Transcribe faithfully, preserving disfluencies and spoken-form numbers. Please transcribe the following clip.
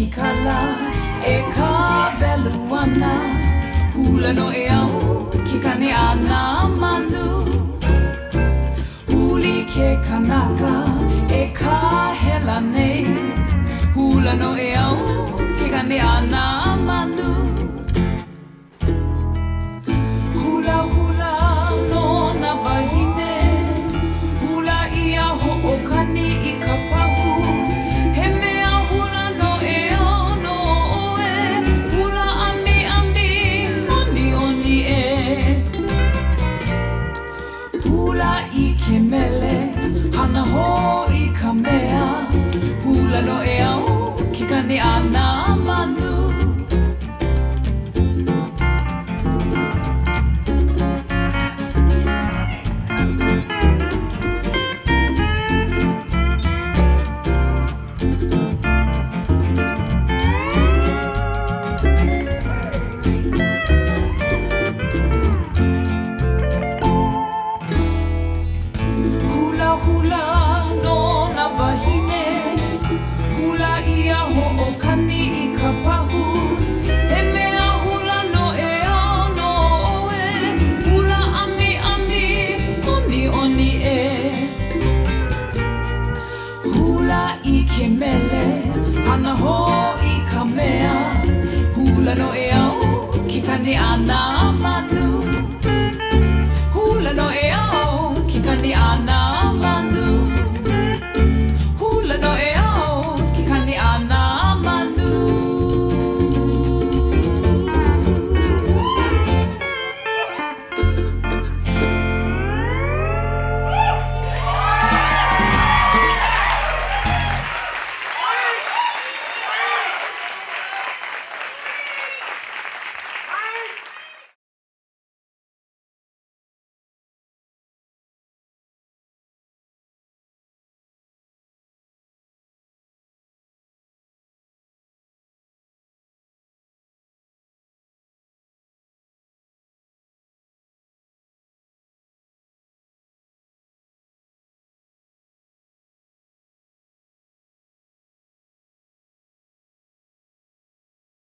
ki ka la e ka velu ana hula no e au ki ka ni ana manu huli ke kanaka e ka hela nei hula no e au ki ka ni ana manu hula hula no na wahine hula ia ho o kani i ka pahu he mea hula no e o no oe hula ami ami oni oni e hula i ke mele hana ho i ka mea hula no e au ki ka ni ana manu Hana ho i ka mea hula no e au ki ka ni ana